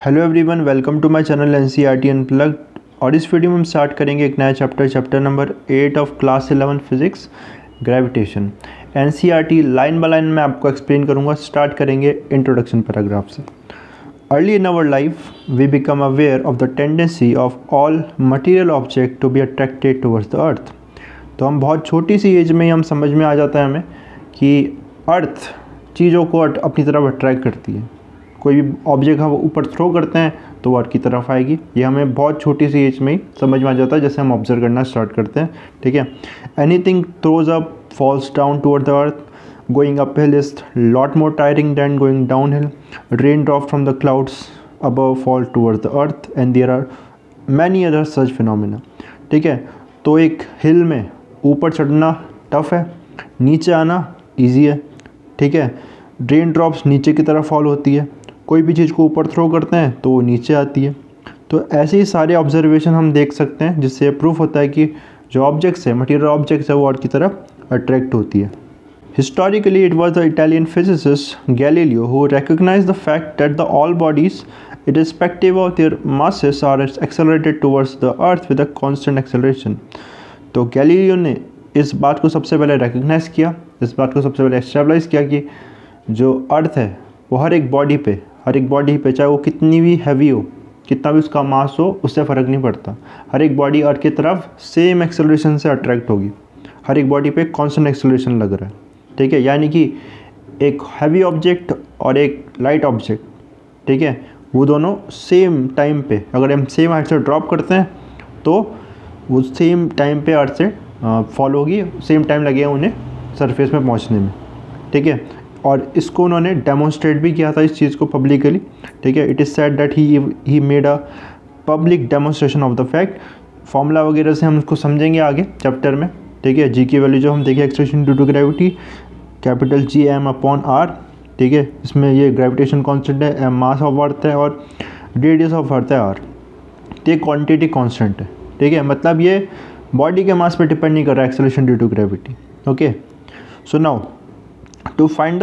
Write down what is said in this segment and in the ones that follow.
Hello everyone, welcome to my channel NCERT unplugged. और इस video में हम स्टार्ट करेंगे एक नया chapter number 8 of class 11 physics, gravitation. NCERT line by line मैं आपको एक्सप्लेन करूंगा। स्टार्ट करेंगे इंट्रोडक्शन पैराग्राफ से। Early in our life we become aware of the tendency of all material object to be attracted towards the earth. तो हम बहुत छोटी सी as में ही हम समझ में आ जाता है हमें कि अर्थ चीज़ों को अपनी तरफ अट्रैक्ट करती है। कोई भी ऑब्जेक्ट हम ऊपर थ्रो करते हैं तो वो अर्थ की तरफ आएगी। ये हमें बहुत छोटी सी एज में ही समझ में आ जाता है जैसे हम ऑब्जर्व करना स्टार्ट करते हैं। ठीक है, anything throws up falls down toward the earth. Going up hill is lot more tiring than going down hill. Rain drop from the clouds above fall toward the earth and there are many other such phenomena. ठीक है, तो एक हिल में ऊपर चढ़ना tough है, नीचे आना ईजी है। ठीक है, रेन ड्रॉप्स नीचे की तरफ फॉल होती है, कोई भी चीज़ को ऊपर थ्रो करते हैं तो वो नीचे आती है। तो ऐसे ही सारे ऑब्जर्वेशन हम देख सकते हैं जिससे प्रूफ होता है कि जो ऑब्जेक्ट्स है, मटीरियल ऑब्जेक्ट्स है, वो अर्थ की तरफ अट्रैक्ट होती है। Historically it was the Italian physicist Galileo who recognised the fact that the all bodies irrespective of their masses are accelerated towards the earth with a constant acceleration। तो Galileo ने इस बात को सबसे पहले रिकग्नाइज किया, इस बात को सबसे पहले एस्टेब्लिश किया कि जो अर्थ है वो हर एक बॉडी पे चाहे वो कितनी भी हैवी हो, कितना भी उसका मास हो, उससे फ़र्क नहीं पड़ता। हर एक बॉडी अर्थ की तरफ सेम एक्सेलरेशन से अट्रैक्ट होगी। हर एक बॉडी पे कांस्टेंट एक्सेलरेशन लग रहा है। ठीक है, यानी कि एक हैवी ऑब्जेक्ट और एक लाइट ऑब्जेक्ट, ठीक है, वो दोनों सेम टाइम पे अगर हम सेम हाइट से ड्रॉप करते हैं तो वो सेम टाइम पे अर्थ से फॉल होगी, सेम टाइम लगेगा उन्हें सरफेस में पहुंचने में। ठीक है, और इसको उन्होंने डेमोन्स्ट्रेट भी किया था इस चीज़ को पब्लिकली। ठीक है, it is said that he made a public demonstration of the fact. Formula वगैरह से हम उसको समझेंगे आगे चैप्टर में। ठीक है, जी की वैल्यू जो हम देखें, acceleration due to gravity capital G M upon R. ठीक है, इसमें ये ग्रेविटेशन कॉन्स्टेंट है, एम मास ऑफ अर्थ है और रेडियस ऑफ अर्थ है आर। तो ये क्वांटिटी कांस्टेंट है। ठीक है, मतलब ये बॉडी के मास पे डिपेंड नहीं कर रहा है, acceleration due to gravity. Okay, so now to find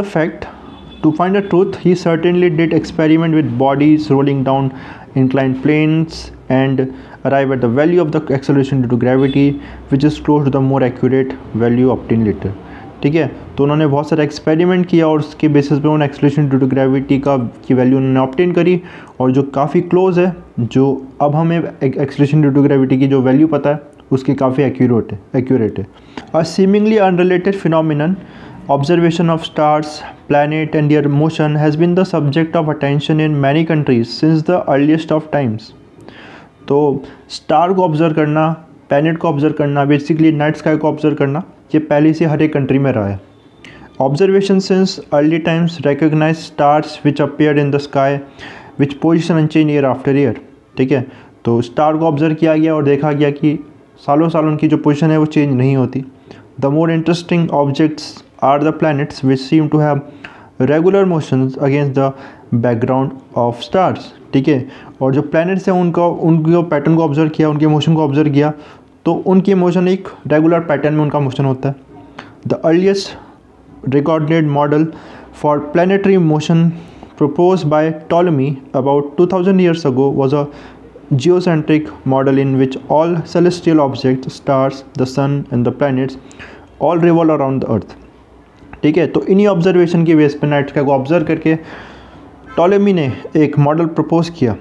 the truth, he certainly did experiment with bodies rolling down inclined planes and arrive at the value of the acceleration due to gravity, which is close to the more accurate value obtained later। ठीक है, तो उन्होंने बहुत सारा experiment किया और उसके basis पे उन्होंने एक्सेलरेशन ड्यू टू ग्रेविटी की वैल्यू उन्होंने ऑब्टेन करी, और जो काफ़ी क्लोज है, जो अब हमें एक्सेलरेशन ड्यू टू ग्रेविटी की जो वैल्यू पता है उसकी काफ़ी एक्यूरेट है। A seemingly unrelated phenomenon, observation of stars, planet and their motion has been the subject of attention in many countries since the earliest of times। तो star को observe करना, प्लैनेट को ऑब्जर्व करना, बेसिकली नाइट स्काई को observe करना, ये पहले से हर एक कंट्री में रहा है। Observation since early times recognise stars which appear in the sky which position unchanged year after year. ठीक है, तो स्टार को ऑब्जर्व किया गया और देखा गया कि सालों साल उनकी जो पोजिशन है वो चेंज नहीं होती। The more interesting objects are the planets which seem to have regular motions against the background of stars। ठीक है, और जो planets हैं उनके पैटर्न को ऑब्जर्व किया, उनके मोशन को ऑब्जर्व किया, तो उनकी मोशन एक रेगुलर पैटर्न में उनका मोशन होता है। The earliest recorded model for planetary motion proposed by Ptolemy about 2000 years ago was a geocentric model in which all celestial objects, stars, the sun and the planets all revolve around the earth। ठीक है, तो इन्हीं observation की base पे night sky को observe करके Ptolemy ने एक मॉडल प्रपोज किया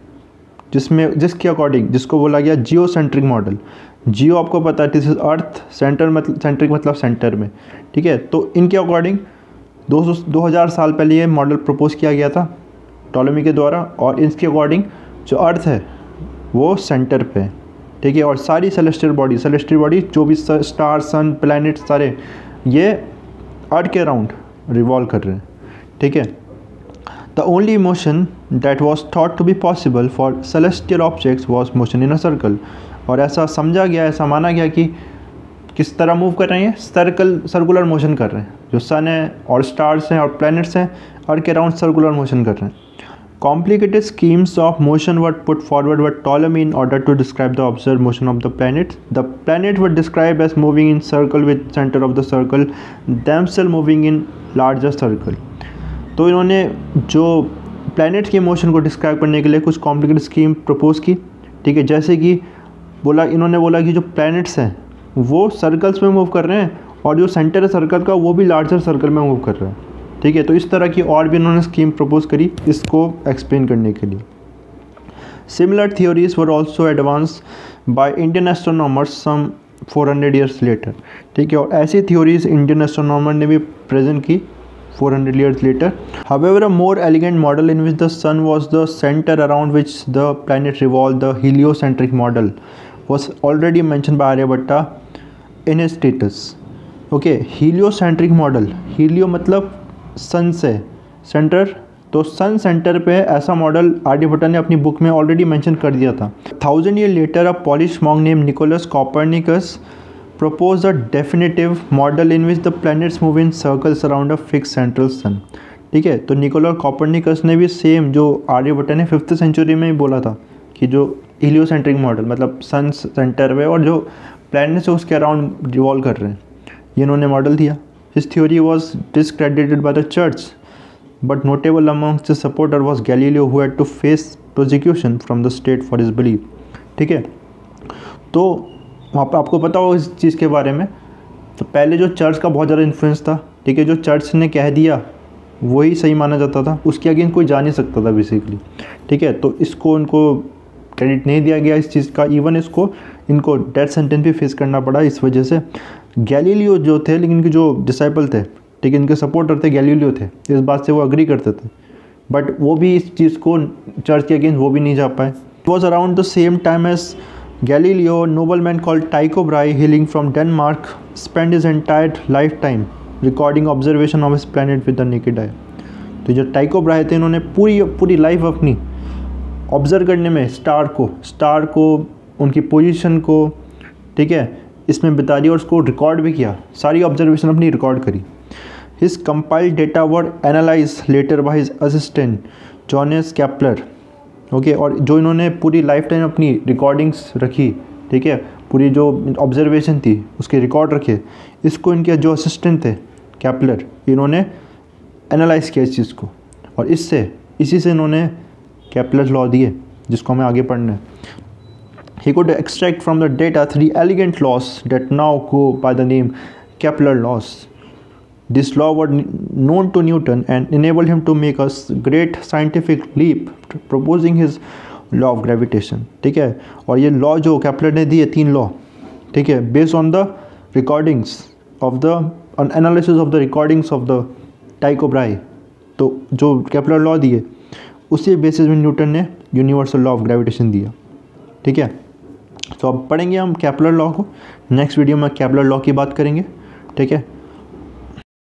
जिसके अकॉर्डिंग, जिसको बोला गया जियो सेंट्रिक मॉडल। जियो आपको पता है दिस इज अर्थ, सेंट्रिक मतलब सेंटर में। ठीक है, तो इनके अकॉर्डिंग 2000 साल पहले ये मॉडल प्रपोज किया गया था टॉलेमी के द्वारा, और इसके अकॉर्डिंग जो अर्थ है वो सेंटर पे है। ठीक है, और सारी सेलेस्टियल बॉडी जो भी स्टार, सन, प्लैनेट, सारे ये अर्थ के अराउंड रिवॉल्व कर रहे हैं। ठीक है, the only motion that was thought to be possible for celestial objects was motion in a circle. और ऐसा समझा गया, ऐसा माना गया कि किस तरह मूव कर रहे हैं, सर्कुलर मोशन कर रहे हैं। जो सन है और स्टार्स हैं और प्लैनेट्स हैं, अर्थ के अराउंड सर्कुलर मोशन कर रहे हैं। Complicated schemes of motion were put forward by Ptolemy in order to describe the observed motion of the planets. The planets were described as moving in circle with center of the circle themselves moving in larger circle। तो इन्होंने जो planets के motion को describe करने के लिए कुछ complicated scheme propose की, ठीक है। जैसे कि इन्होंने बोला कि जो प्लैनेट्स हैं वो सर्कल्स में मूव कर रहे हैं और जो सेंटर है सर्कल का वो भी लार्जर सर्कल में मूव कर रहा है, ठीक है। तो इस तरह की और भी इन्होंने स्कीम प्रपोज करी इसको एक्सप्लेन करने के लिए। Similar theories were also advance by Indian astronomers some 400 years later, ठीक है। और ऐसी थियोरीज इंडियन एस्ट्रोनॉमर ने भी प्रेजेंट की 400 years later. However, a more elegant model in which the sun was the center around which the planet revolved, the heliocentric model, was already mentioned by Aryabhatta in his treatise. Okay, heliocentric model. Helio मतलब सन से, centre, तो सन centre पे ऐसा model Aryabhatta ने अपनी book में already mention कर दिया था। 1000 years later, a Polish monk named Nicholas Copernicus proposed a definitive model in which the planets move in circles around a fixed central sun, ठीक है। तो निकोलस कॉपरनिकस ने भी सेम जो आर्यभट्टा ने 5th सेंचुरी में ही बोला था कि जो हीलियोसेंट्रिक मॉडल मतलब सन सेंटर में और जो प्लैनेट्स है उसके अराउंड रिवॉल्व कर रहे हैं, ये इन्होंने मॉडल दिया। His theory was discredited by the church but notable amongst the supporter was Galileo who had to face prosecution from the state for his belief, ठीक है। तो वहाँ पर आपको पता हो इस चीज़ के बारे में, तो पहले जो चर्च का बहुत ज़्यादा इन्फ्लुएंस था, ठीक है। जो चर्च ने कह दिया वही सही माना जाता था, उसके अगेंस्ट कोई जा नहीं सकता था बेसिकली, ठीक है। तो इसको इनको क्रेडिट नहीं दिया गया इस चीज़ का, इवन इनको डेथ सेंटेंस भी फेस करना पड़ा इस वजह से। गैलीलियो जो थे, लेकिन इनके जो डिसाइपल थे, ठीक है, इनके सपोर्टर थे गैलीलियो थे, इस बात से वो अग्री करते थे, बट वो भी इस चीज़ को चर्च के अगेंस्ट वो भी नहीं जा पाए। It was around the same time as Galileo, a nobleman called Tycho Brahe, hailing from Denmark, spent his entire lifetime recording observation of his planet with the naked eye. तो जो टाइको Brahe थे इन्होंने पूरी लाइफ अपनी observe करने में star को उनकी पोजीशन को, ठीक है, इसमें बिता दी और उसको रिकॉर्ड भी किया, सारी ऑब्जर्वेशन अपनी रिकॉर्ड करी। His compiled data were analyse later by his assistant Johannes Kepler, okay. और जो इन्होंने पूरी लाइफ टाइम अपनी रिकॉर्डिंग्स रखी, ठीक है, पूरी जो ऑब्जर्वेशन थी उसके रिकॉर्ड रखे, इसको इनके जो असिस्टेंट थे कैप्लर, इन्होंने एनालाइज किया इस चीज़ को, और इसी से इन्होंने कैप्लर लॉ दिए जिसको हमें आगे पढ़ना है। He could extract from the data 3 elegant laws that now go by the name Kepler laws. This law was known to Newton and enabled him to make a great scientific leap, proposing his law of gravitation, ठीक है। और ये law जो Kepler ने दिए 3 law, ठीक है, based on the recordings of the analysis of the recordings of the Tycho Brahe, तो जो कैप्लर लॉ दिए उसी बेसिस में न्यूटन ने यूनिवर्सल लॉ ऑफ ग्रेविटेशन दिया, ठीक है। तो अब पढ़ेंगे हम कैप्लर लॉ को, नेक्स्ट वीडियो में कैप्लर लॉ की बात करेंगे, ठीक है।